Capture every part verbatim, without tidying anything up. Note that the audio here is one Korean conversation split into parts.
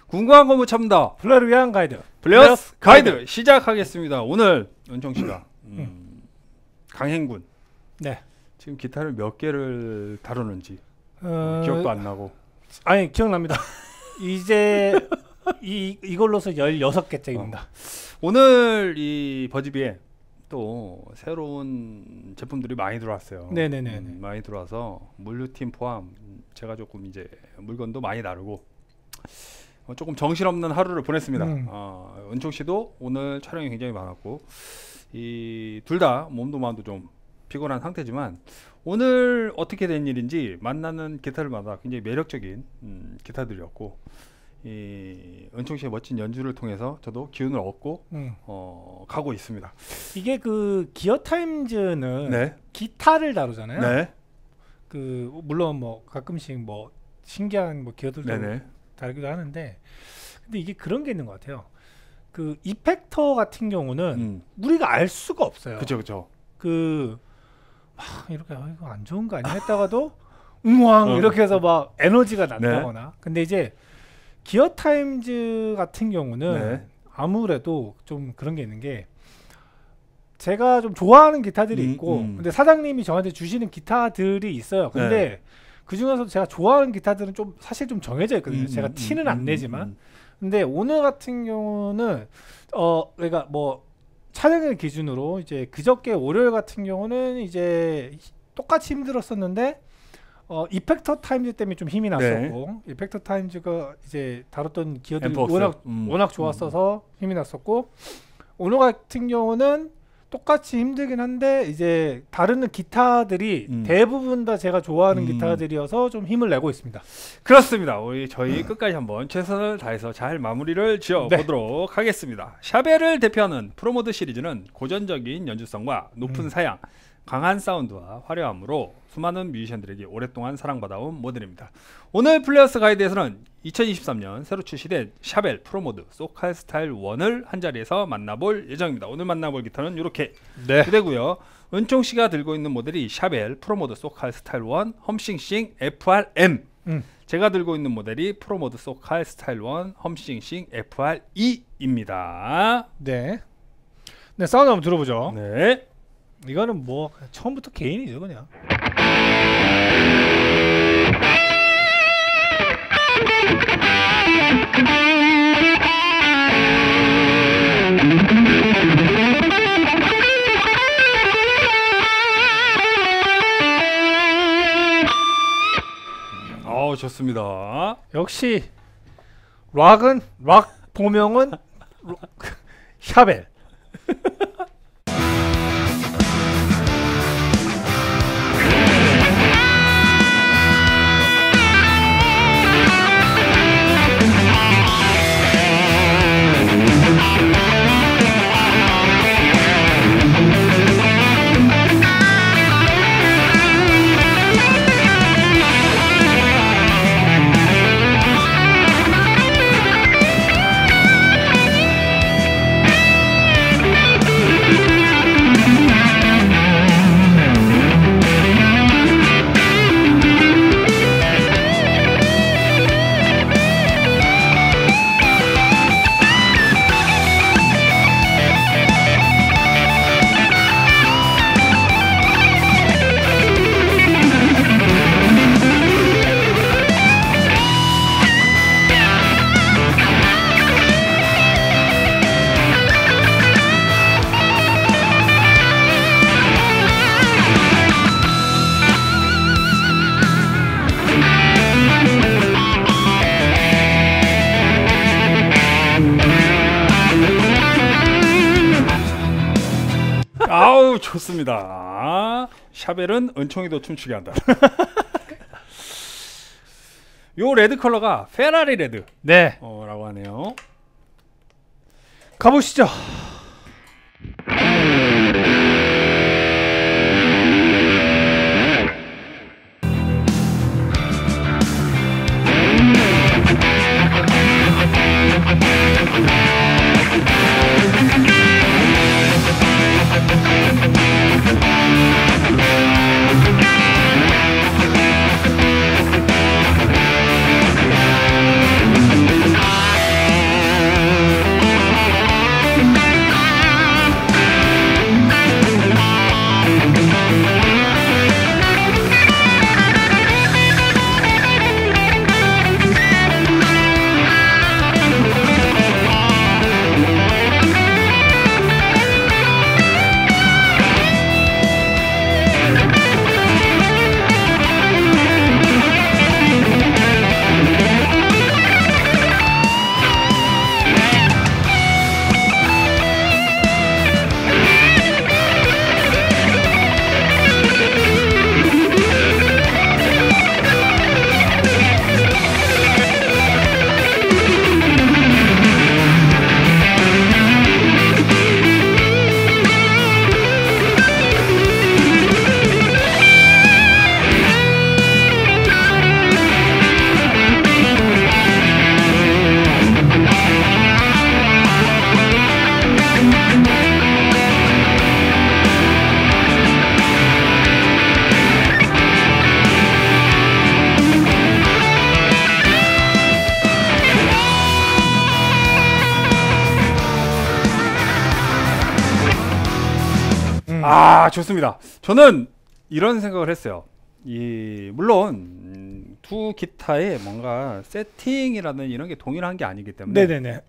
궁금한 거 못 참다. 플레이를 위한 가이드. 플레이어스 가이드, 가이드 시작하겠습니다. 오늘 은총 씨가 음, 음. 강행군. 네. 지금 기타를 몇 개를 다루는지 어... 기억도 안 나고. 아니 기억납니다. 이제 이 이걸로서 열여섯 개째입니다. 어. 오늘 이 버즈비에 또 새로운 제품들이 많이 들어왔어요. 네네네. 음, 많이 들어와서 물류팀 포함 제가 조금 이제 물건도 많이 다루고 어, 조금 정신없는 하루를 보냈습니다. 음. 어, 은총 씨도 오늘 촬영이 굉장히 많았고 이 둘 다 몸도 마음도 좀 피곤한 상태지만 오늘 어떻게 된 일인지 만나는 기타들마다 굉장히 매력적인 음, 기타들이었고 이 은총 씨의 멋진 연주를 통해서 저도 기운을 얻고 음. 어, 가고 있습니다. 이게 그 기어 타임즈는 네. 기타를 다루잖아요. 네. 그 물론 뭐 가끔씩 뭐 신기한 뭐 기어들도 네네. 다루기도 하는데 근데 이게 그런 게 있는 것 같아요. 그 이펙터 같은 경우는 음. 우리가 알 수가 없어요. 그죠 그죠. 그 막 이렇게 아, 이거 안 좋은 거 아니야 했다가도 응왕 어. 이렇게 해서 막 에너지가 난다거나. 네. 근데 이제 기어 타임즈 같은 경우는 네. 아무래도 좀 그런 게 있는 게 제가 좀 좋아하는 기타들이 음, 있고 음. 근데 사장님이 저한테 주시는 기타들이 있어요. 근데 네. 그 중에서 제가 좋아하는 기타들은 좀 사실 좀 정해져 있거든요. 음, 제가 음, 티는 음, 안 음, 내지만 음. 근데 오늘 같은 경우는 어 그러니까 뭐 촬영일 기준으로 이제 그저께 월요일 같은 경우는 이제 똑같이 힘들었었는데 어 이펙터 타임즈 때문에 좀 힘이 났었고 네. 이펙터 타임즈가 이제 다뤘던 기어들이 워낙 음. 워낙 좋았어서 음. 힘이 났었고 오늘 같은 경우는 똑같이 힘들긴 한데 이제 다루는 기타들이 음. 대부분 다 제가 좋아하는 음. 기타들이어서 좀 힘을 내고 있습니다. 그렇습니다. 우리 저희 끝까지 한번 최선을 다해서 잘 마무리를 지어 네. 보도록 하겠습니다. 샤벨을 대표하는 프로모드 시리즈는 고전적인 연주성과 높은 음. 사양, 강한 사운드와 화려함으로 수많은 뮤지션들에게 오랫동안 사랑받아온 모델입니다. 오늘 플레이어스 가이드에서는 이천이십삼 년 새로 출시된 샤벨 프로모드 소칼 스타일 일을 한자리에서 만나볼 예정입니다. 오늘 만나볼 기타는 이렇게 네. 되고요. 은총씨가 들고 있는 모델이 샤벨 프로모드 소칼 스타일 일 험싱싱 에프알엠 음. 제가 들고 있는 모델이 프로모드 소칼 스타일 일 험싱싱 에프알이입니다. 네. 네, 사운드 한번 들어보죠. 네. 이거는 뭐 처음부터 개인이죠 그냥. 어 좋습니다. 역시 락은 락 보명은 샤벨. 아우 좋습니다. 샤벨은 은총이도 춤추게 한다. 요 레드 컬러가 페라리 레드 네. 어, 라고 하네요. 가보시죠. 아 좋습니다. 저는 이런 생각을 했어요. 이 물론 음, 두 기타의 뭔가 세팅이라는 이런 게 동일한 게 아니기 때문에 네네네.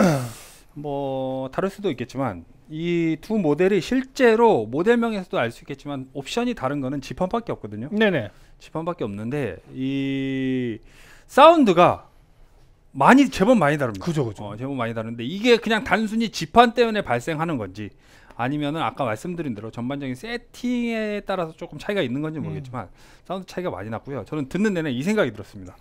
뭐 다를 수도 있겠지만 이 두 모델이 실제로 모델명에서도 알 수 있겠지만 옵션이 다른 거는 지판밖에 없거든요. 네네. 지판밖에 없는데 이 사운드가 많이 제법 많이 다릅니다. 그죠 그죠. 어, 제법 많이 다른데 이게 그냥 단순히 지판 때문에 발생하는 건지 아니면은 아까 말씀드린 대로 전반적인 세팅에 따라서 조금 차이가 있는 건지 모르겠지만 음. 사운드 차이가 많이 났고요. 저는 듣는 내내 이 생각이 들었습니다.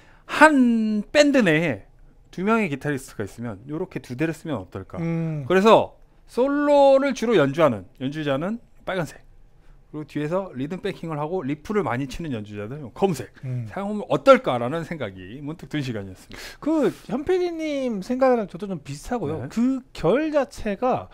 한 밴드 내에 두 명의 기타리스트가 있으면 이렇게 두 대를 쓰면 어떨까. 음. 그래서 솔로를 주로 연주하는 연주자는 빨간색, 그리고 뒤에서 리듬 백킹을 하고 리프를 많이 치는 연주자들은 검은색 음. 사용하면 어떨까라는 생각이 문득 든 시간이었습니다. 그 현피디님 생각이랑 저도 좀 비슷하고요. 네. 그 결 자체가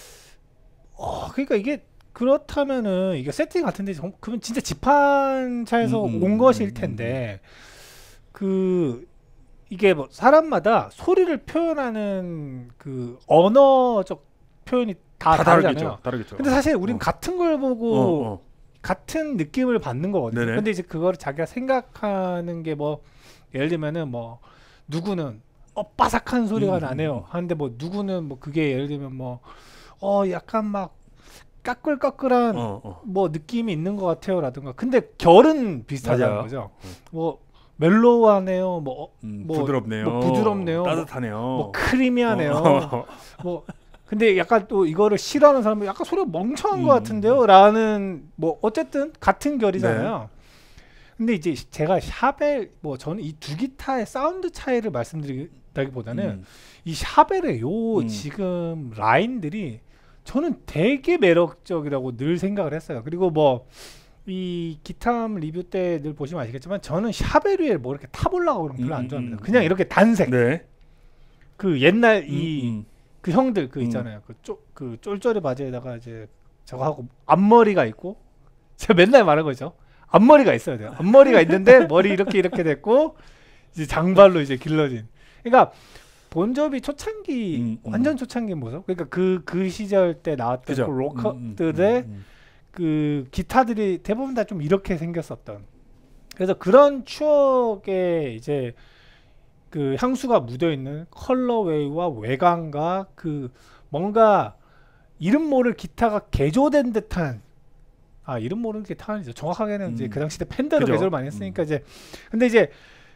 어, 그러니까 이게 그렇다면은 이게 세팅 같은데 그러면 진짜 지판차에서 음, 온 음, 것일 텐데 음, 음. 그 이게 뭐 사람마다 소리를 표현하는 그 언어적 표현이 다, 다 다르잖아요. 다르겠죠. 다르겠죠. 근데 사실 우린 어. 같은 걸 보고 어, 어. 같은 느낌을 받는 거거든요. 네네. 근데 이제 그거를 자기가 생각하는 게 뭐 예를 들면은 뭐 누구는 어 바삭한 소리가 음, 나네요. 하는데 뭐 누구는 뭐 그게 예를 들면 뭐 어 약간 막 까끌까끌한 어, 어. 뭐 느낌이 있는 것 같아요라든가. 근데 결은 비슷하다는 맞아요. 거죠. 어. 뭐 멜로우하네요. 뭐, 음, 뭐 부드럽네요. 뭐 부드럽네요. 따뜻하네요. 뭐, 뭐 크리미하네요. 어. 뭐 근데 약간 또 이거를 싫어하는 사람은 약간 소리가 멍청한 음. 것 같은데요? 라는 뭐 어쨌든 같은 결이잖아요. 네. 근데 이제 제가 샤벨 뭐 저는 이 두 기타의 사운드 차이를 말씀드리기보다는 음. 이 샤벨의 요 음. 지금 라인들이 저는 되게 매력적이라고 늘 생각을 했어요. 그리고 뭐 이 기타 리뷰 때 늘 보시면 아시겠지만 저는 샤벨 위에 뭐 이렇게 타보려고 그런 거 별로 안 좋아합니다. 음. 그냥 이렇게 단색. 네. 그 옛날 이 음. 그 형들 그 있잖아요. 음. 그, 쪼, 그 쫄쫄이 바지에다가 이제 저거 하고 앞머리가 있고 제가 맨날 말한 거죠. 앞머리가 있어야 돼요. 앞머리가 있는데 머리 이렇게 이렇게 됐고 이제 장발로 이제 길러진. 그러니까 본조비 초창기 음, 음. 완전 초창기 모습. 그러니까 그 그 시절 때 나왔던 그 로커들의 음, 음, 음, 그 기타들이 대부분 다 좀 이렇게 생겼었던. 그래서 그런 추억에 이제 그 향수가 묻어있는 컬러웨이와 외관과 그 뭔가 이름 모를 기타가 개조된 듯한 아 이름 모르는 기타는 이제 정확하게는 음. 이제 그 당시 때 팬더로 개조를 많이 했으니까 음. 이제 근데 이제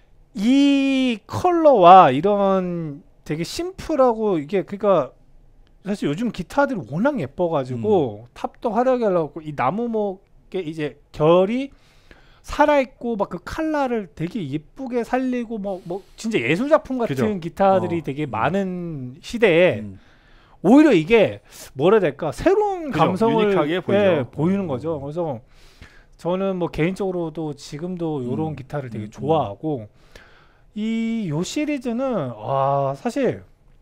이 컬러와 이런 되게 심플하고 이게 그러니까 사실 요즘 기타들이 워낙 예뻐가지고 음. 탑도 화려하게 하려고 이 나무목에 이제 결이 살아있고 막 그 칼라를 되게 예쁘게 살리고 뭐 뭐 진짜 예술 작품 같은 그죠? 기타들이 어. 되게 음. 많은 시대에 음. 오히려 이게 뭐라 해야 될까 새로운 그죠? 감성을 유니크하게 예, 보이는 음. 거죠. 그래서 저는 뭐 개인적으로도 지금도 요런 음. 기타를 되게 음. 좋아하고 이 요 시리즈는 아 사실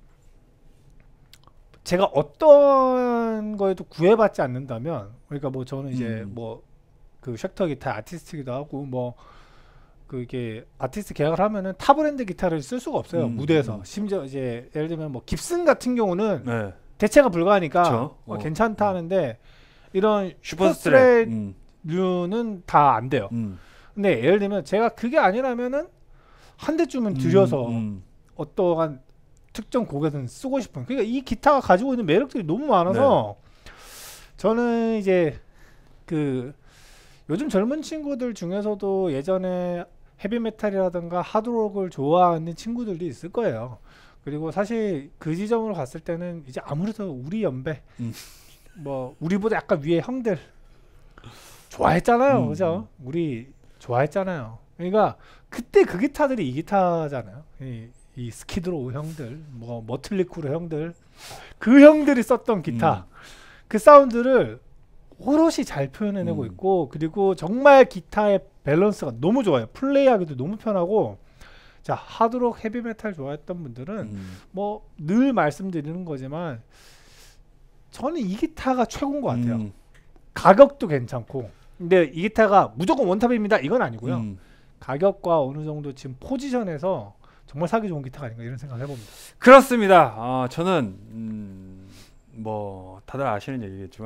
제가 어떤 거에도 구애받지 않는다면 그러니까 뭐 저는 이제 음. 뭐 그 쉑터 기타 아티스트기도 하고 뭐 그게 아티스트 계약을 하면은 타 브랜드 기타를 쓸 수가 없어요. 음, 무대에서. 음. 심지어 이제 예를 들면 뭐 깁슨 같은 경우는 네. 대체가 불가하니까 어, 괜찮다 하는데 이런 슈퍼스트레이류는 음. 다 안 돼요. 음. 근데 예를 들면 제가 그게 아니라면은 한 대쯤은 들여서 음, 음. 어떠한 특정 곡에서는 쓰고 싶은. 그러니까 이 기타가 가지고 있는 매력들이 너무 많아서 네. 저는 이제 그 요즘 젊은 친구들 중에서도 예전에 헤비메탈이라든가 하드록을 좋아하는 친구들도 있을 거예요. 그리고 사실 그 지점으로 갔을 때는 이제 아무래도 우리 연배 음. 뭐 우리보다 약간 위에 형들 좋아했잖아요. 음. 그죠? 우리 좋아했잖아요. 그러니까 그때 그 기타들이 이 기타잖아요. 이, 이 스키드로우 형들 뭐 머틀리 크루 형들 그 형들이 썼던 기타 음. 그 사운드를 오롯이 잘 표현해내고 음. 있고 그리고 정말 기타의 밸런스가 너무 좋아요. 플레이하기도 너무 편하고 자 하드록 헤비메탈 좋아했던 분들은 음. 뭐 늘 말씀드리는 거지만 저는 이 기타가 최고인 것 같아요. 음. 가격도 괜찮고 근데 이 기타가 무조건 원탑입니다 이건 아니고요. 음. 가격과 어느 정도 지금 포지션에서 정말 사기 좋은 기타가 아닌가 이런 생각을 해봅니다. 그렇습니다. 아, 저는 음, 뭐 다들 아시는 얘기겠지만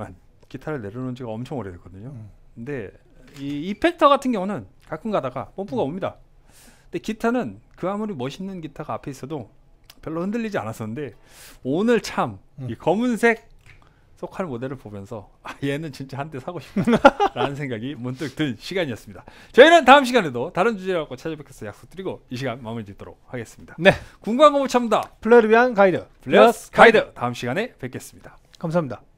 기타를 내려놓은 지가 엄청 오래됐거든요. 음. 근데 이 이펙터 같은 경우는 가끔 가다가 펌프가 옵니다. 근데 기타는 그 아무리 멋있는 기타가 앞에 있어도 별로 흔들리지 않았었는데 오늘 참 이 음. 검은색 소칼 모델을 보면서 아, 얘는 진짜 한 대 사고 싶다라는 생각이 문득 든 시간이었습니다. 저희는 다음 시간에도 다른 주제를 갖고 찾아뵙겠서 약속드리고 이 시간 마무리 짓도록 하겠습니다. 네. 궁금한 거 못 참다. 플레이를 위한 가이드 플레이어스 가이드 다음 시간에 뵙겠습니다. 감사합니다.